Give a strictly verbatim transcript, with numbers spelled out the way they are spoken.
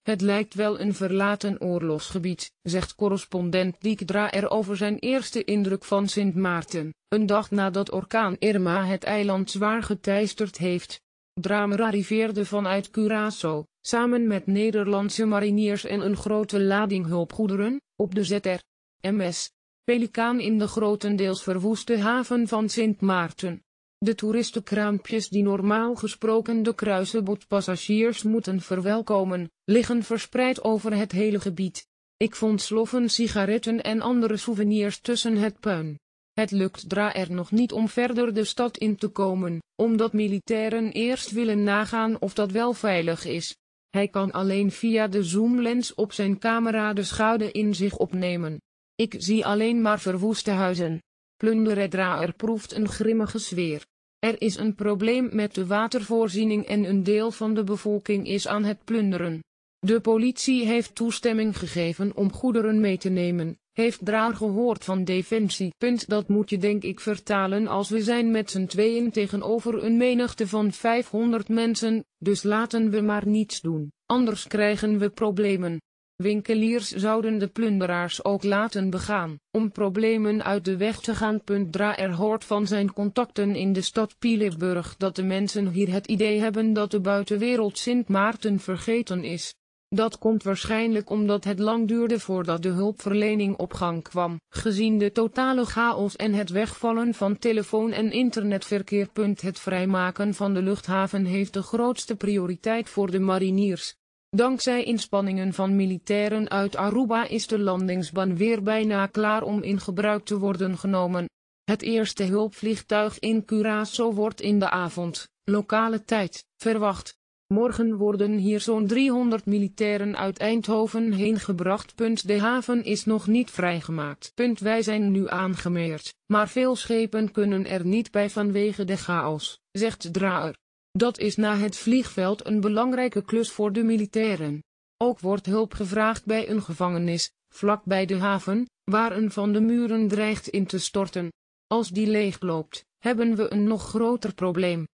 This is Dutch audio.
Het lijkt wel een verlaten oorlogsgebied, zegt correspondent Dick Draer over zijn eerste indruk van Sint Maarten, een dag nadat orkaan Irma het eiland zwaar geteisterd heeft. Draer arriveerde vanuit Curaçao, samen met Nederlandse mariniers en een grote lading hulpgoederen, op de Z R M S Pelikaan in de grotendeels verwoeste haven van Sint Maarten. De toeristenkraampjes die normaal gesproken de kruisenbootpassagiers moeten verwelkomen, liggen verspreid over het hele gebied. Ik vond sloffen, sigaretten en andere souvenirs tussen het puin. Het lukt Draer nog niet om verder de stad in te komen, omdat militairen eerst willen nagaan of dat wel veilig is. Hij kan alleen via de zoomlens op zijn camera de schade in zich opnemen. Ik zie alleen maar verwoeste huizen. Plunderen. Draer proeft een grimmige sfeer. Er is een probleem met de watervoorziening en een deel van de bevolking is aan het plunderen. De politie heeft toestemming gegeven om goederen mee te nemen, heeft Draer gehoord van Defensie. Punt, dat moet je denk ik vertalen als we zijn met z'n tweeën tegenover een menigte van vijfhonderd mensen, dus laten we maar niets doen, anders krijgen we problemen. Winkeliers zouden de plunderaars ook laten begaan, om problemen uit de weg te gaan. Draer hoort van zijn contacten in de stad Pileburg dat de mensen hier het idee hebben dat de buitenwereld Sint Maarten vergeten is. Dat komt waarschijnlijk omdat het lang duurde voordat de hulpverlening op gang kwam, gezien de totale chaos en het wegvallen van telefoon- en internetverkeer. Het vrijmaken van de luchthaven heeft de grootste prioriteit voor de mariniers. Dankzij inspanningen van militairen uit Aruba is de landingsbaan weer bijna klaar om in gebruik te worden genomen. Het eerste hulpvliegtuig in Curaçao wordt in de avond, lokale tijd, verwacht. Morgen worden hier zo'n driehonderd militairen uit Eindhoven heen gebracht. De haven is nog niet vrijgemaakt. Wij zijn nu aangemeerd, maar veel schepen kunnen er niet bij vanwege de chaos, zegt Draer. Dat is na het vliegveld een belangrijke klus voor de militairen. Ook wordt hulp gevraagd bij een gevangenis, vlak bij de haven, waar een van de muren dreigt in te storten. Als die leegloopt, hebben we een nog groter probleem.